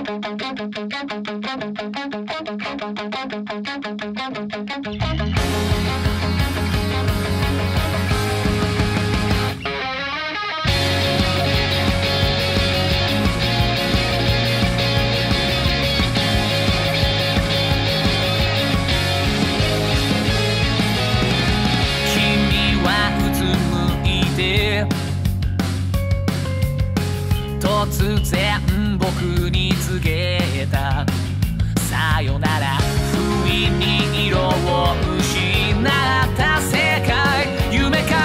突然僕に告げたさよなら。不意に色を失った世界、夢か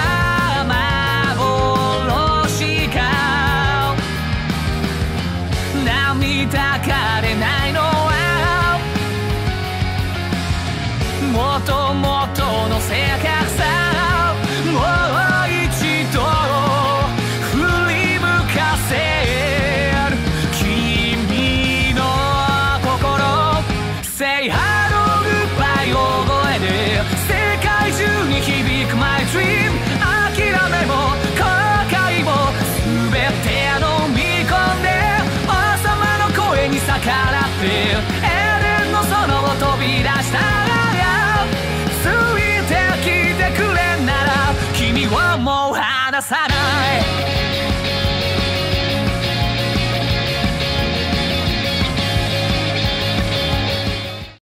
幻か。涙かれないのはもともとの性格さ。もう一度振り向かせSay hello goodbye 大声で世界中に響く My dream。 諦めも後悔も全て飲み込んで王様の声に逆らって永遠の園を飛び出したら、ついてきてくれんなら君をもう離さない。